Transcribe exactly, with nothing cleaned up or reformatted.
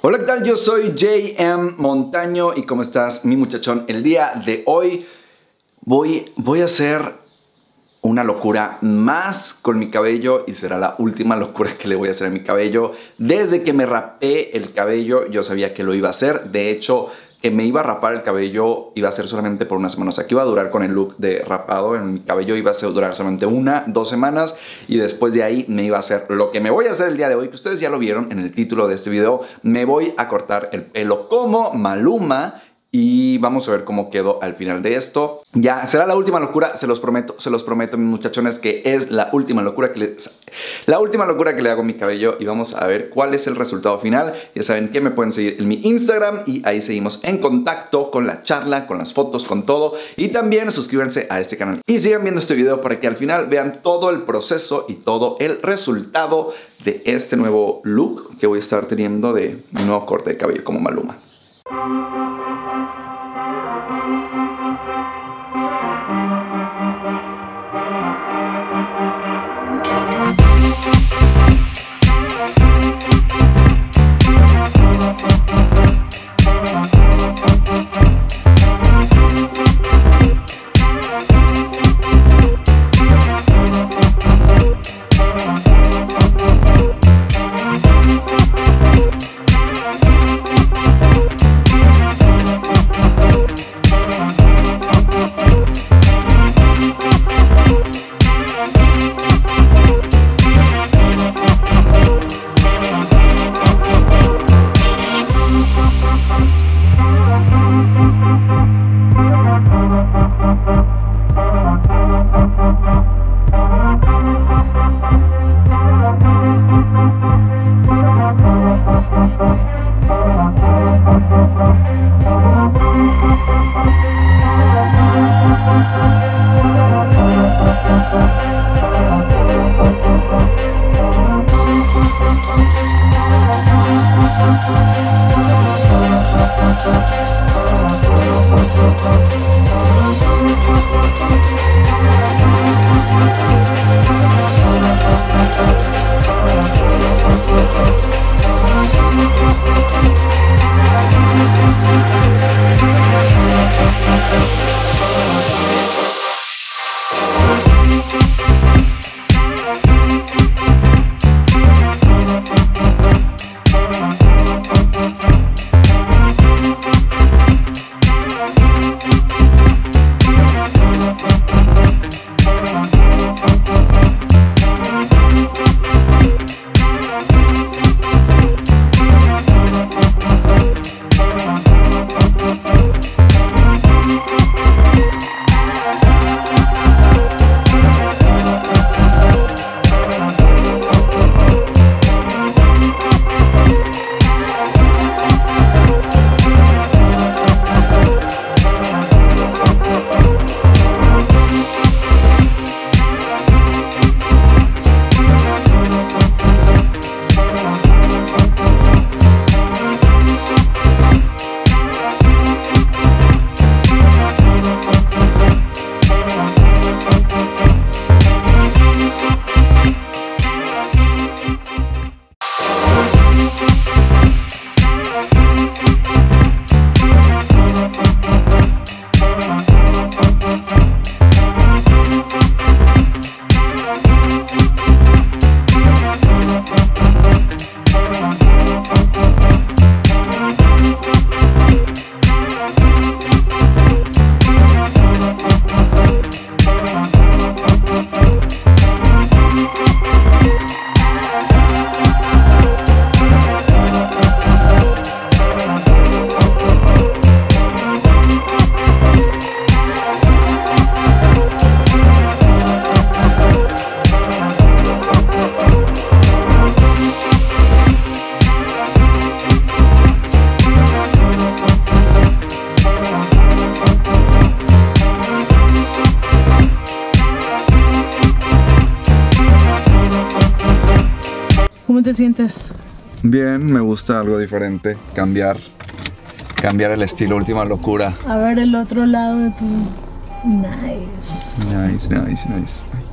Hola, ¿qué tal? Yo soy J M Montaño y ¿cómo estás, mi muchachón? El día de hoy voy, voy a hacer una locura más con mi cabello y será la última locura que le voy a hacer a mi cabello. Desde que me rapé el cabello yo sabía que lo iba a hacer. De hecho, que me iba a rapar el cabello iba a ser solamente por una semana. O sea, que iba a durar con el look de rapado en mi cabello. Iba a durar solamente una, dos semanas. Y después de ahí me iba a hacer lo que me voy a hacer el día de hoy. Que ustedes ya lo vieron en el título de este video. Me voy a cortar el pelo como Maluma. Y vamos a ver cómo quedó al final de esto. Ya será la última locura, se los prometo, se los prometo, mis muchachones, que es la última locura que le, la última locura que le hago a mi cabello. Y vamos a ver cuál es el resultado final. Ya saben que me pueden seguir en mi Instagram y ahí seguimos en contacto con la charla, con las fotos, con todo. Y también suscríbanse a este canal y sigan viendo este video para que al final vean todo el proceso y todo el resultado de este nuevo look que voy a estar teniendo de mi nuevo corte de cabello como Maluma. ¿Cómo te sientes? Bien, me gusta algo diferente, cambiar, cambiar el estilo, última locura. A ver el otro lado de tu... Nice. Nice, nice, nice.